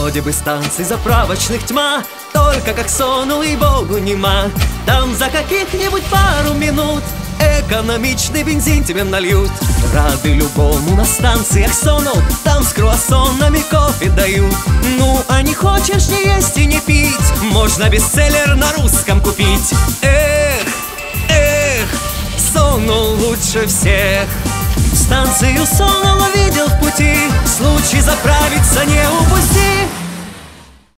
Вроде бы станций заправочных тьма, только как сонул и богу нема. Там за каких-нибудь пару минут экономичный бензин тебе нальют. Рады любому на станциях сону, там с круассанами кофе дают. Ну, а не хочешь ни есть и не пить, можно бестселлер на русском купить. Эх, Сонул лучше всех. Станцию Сонул видел в пути, случай заправиться не упусти.